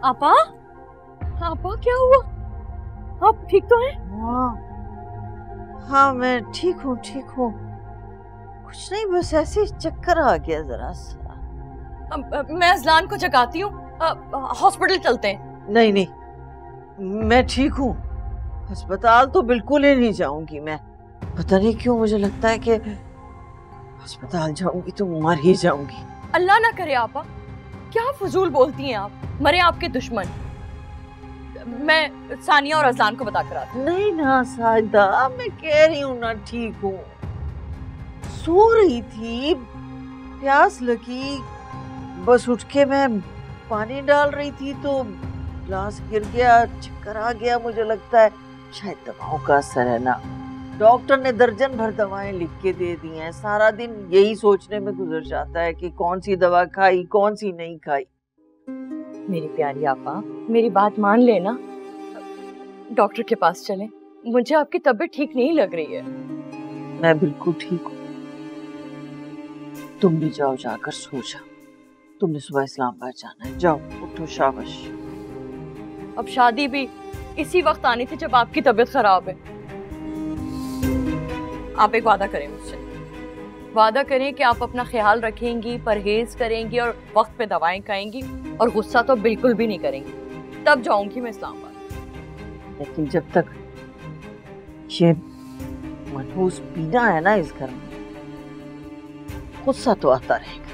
आपा, आपा क्या हुआ? आप ठीक तो हैं? हाँ हाँ, मैं ठीक हूँ, ठीक हूँ। कुछ नहीं, बस ऐसे चक्कर आ गया जरा सा। मैं अजलान को जगाती हूँ, हॉस्पिटल चलते हैं। नहीं नहीं, मैं ठीक हूँ। अस्पताल तो बिल्कुल ही नहीं जाऊंगी मैं। पता नहीं क्यों मुझे लगता है कि अस्पताल जाऊंगी तो मर ही जाऊंगी। अल्लाह ना करे आपा, क्या फजूल बोलती हैं आप। मरे आपके दुश्मन। मैं सानिया और अजलान को बता कर आती हूँ। नहीं ना साजिदा, मैं कह रही हूँ ना ठीक हूँ। सो रही थी, प्यास लगी, बस उठ के मैं पानी डाल रही थी तो ग्लास गिर गया, चक्कर आ गया। मुझे लगता है शायद दवाओं का असर है ना। डॉक्टर ने दर्जन भर दवाएं लिख के दे दी हैं। सारा दिन यही सोचने में गुजर जाता है कि कौन सी दवा खाई, कौन सी नहीं खाई। मेरी प्यारी आपा, मेरी बात मान लेना, डॉक्टर के पास चलें। मुझे आपकी तबीयत ठीक नहीं लग रही है। मैं बिल्कुल ठीक हूँ। तुम भी जाओ, जाकर सो जाओ। तुमने सुबह इस्लामाबाद जाना है, जाओ उठो, शाबाश। अब शादी भी इसी वक्त आनी थी जब आपकी तबीयत खराब है। आप एक वादा करें मुझसे, वादा करें कि आप अपना ख्याल रखेंगी, परहेज करेंगी और वक्त पे दवाएं खाएंगी और गुस्सा तो बिल्कुल भी नहीं करेंगी। तब जाऊंगी मैं इस्लामाबाद। लेकिन जब तक ये मनहूस पीना है ना इस घर में, गुस्सा तो आता रहेगा।